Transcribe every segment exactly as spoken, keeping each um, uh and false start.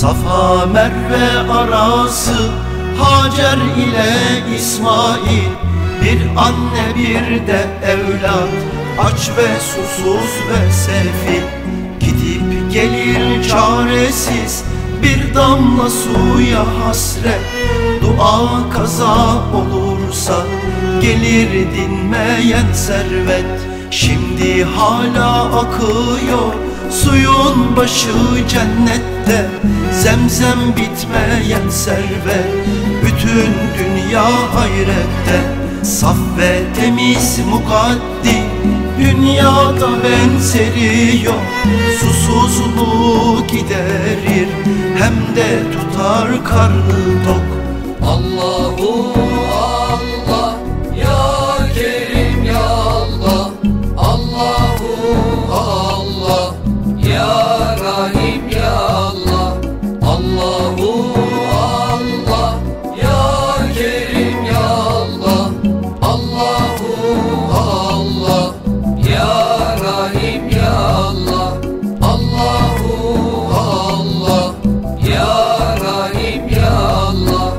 Safa Merve arası Hacer ile İsmail, bir anne bir de evlat, aç ve susuz ve sefil. Gidip gelir çaresiz bir damla suya hasret. Dua kaza olursa gelir dinmeyen servet. Şimdi hala akıyor suyun başı cennette, zemzem bitmeyen servet, bütün dünya hayrette. Saf ve temiz mukaddi, dünyada benzeri yok. Susuzluğu giderir, hem de tutar karnı tok. Allahu Allah, ya Kerim ya Allah. Allahu Allah, ya Rahim ya Allah. Allahu Allah, ya Kerim ya Allah. Allahu Allah, ya Rahim ya Allah. Allahu Allah, ya Rahim ya Allah.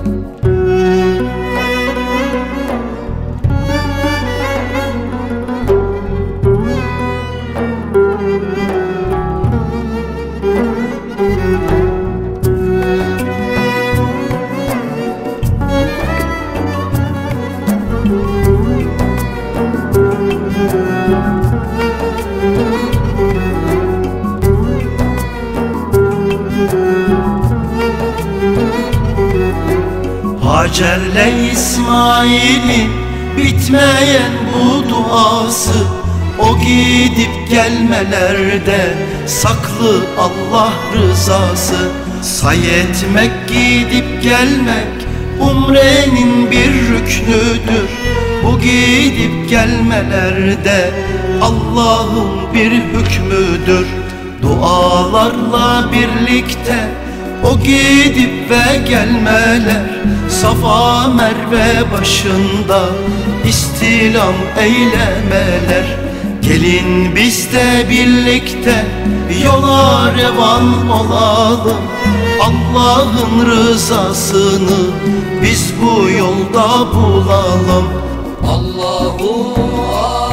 Hacer'le İsmail'in bitmeyen bu duası, o gidip gelmelerde saklı Allah rızası. Say etmek, gidip gelmek umrenin bir rüknüdür. Bu gidip gelmelerde Allah'ın bir hükmüdür. Dualarla birlikte o gidip ve gelmeler, Safa Merve başında istilam eylemeler. Gelin biz de birlikte yola revan olalım, Allah'ın rızasını biz bu yolda bulalım. Allahu Allah.